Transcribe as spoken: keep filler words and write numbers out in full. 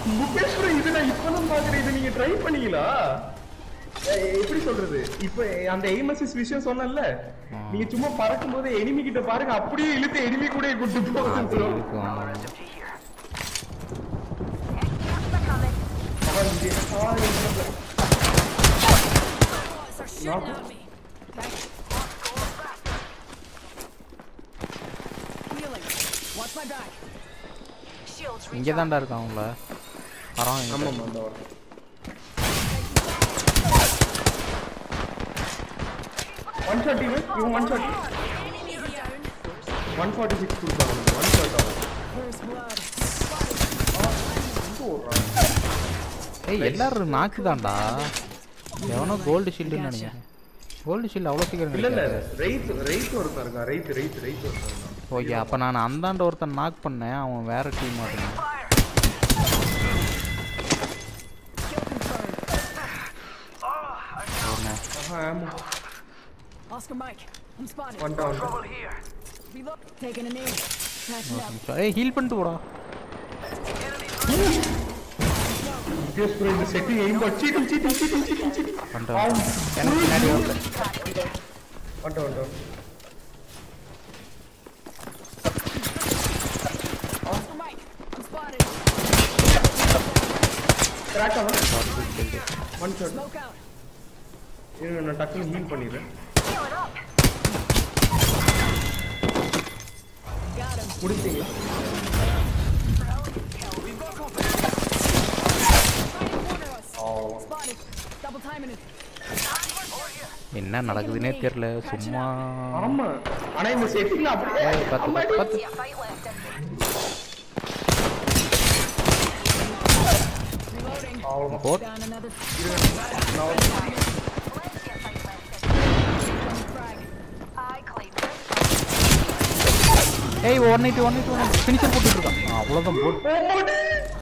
Mukesh bro இத நான் இப்பதான் பாக்குறேன். இத நீங்க ட்ரை பண்ணீங்களா? எப்படி சொல்றது? இப்போ அந்த எய்ம் அசிஸ்ட் விஷயம் சொன்னேன்ல. நீங்க சும்மா பறக்கும்போது எனிமி கிட்ட பாருங்க அப்படியே இழுத்து எனிமி கூட கூட்டி போகும் bro. இங்க தான்டா இருக்காங்கல. வரான் இங்க. ஆமா ஆமா வர. one thirty வே இவன் one thirty. one forty-six கொடுத்தாங்க. one thirty. ஏய் எல்லாரும் நாக்கு தான்டா. எவனோ கோல்ட் ஷீல்ட்னு நினைக்கிறேன். கோல்ட் ஷீல்ட் அவ்வளவு சீக்கிரம் இல்ல இல்ல ரைட் ரைட் ஒருத்தன் இருக்கான். ரைட் ரைட் ரைட் ஒருத்தன் இருக்கான். ஓகே அப்ப நான் அந்தாண்ட ஒருத்தன் நாக் பண்ணேன். அவன் வேற டீம் ஆடுறான். ஆமா Oscar Mike, I'm spotted. One down. Reload. Taking a knee. Catching up. ஏய் ஹீல் பண்ணிட்டு போடா. Yes bro, இந்த setting aim but cheating cheating cheating cheating cheating. பண்றேன். எனக்கு பின்னாடி வந்து. வண்ட வண்ட. Oscar Mike, I'm spotted. Crack ஆவல. One shot. Smoke out. இரு நான் டக்குனு ஹீல் பண்ணிறேன். Got him. முடிச்சீங்களா? Spotted. Double timing it. என்ன நடக்குதுன்னே தெரியல சும்மா. ஆமா ஆனா இந்த செட்டிங்ல அப்படியே பத்து பத்து Reloading. போட். Down another. ஏய் one eighty one eighty one finisher போட்டுட்டு இருக்கான். அவ்வளவுதான் போட்.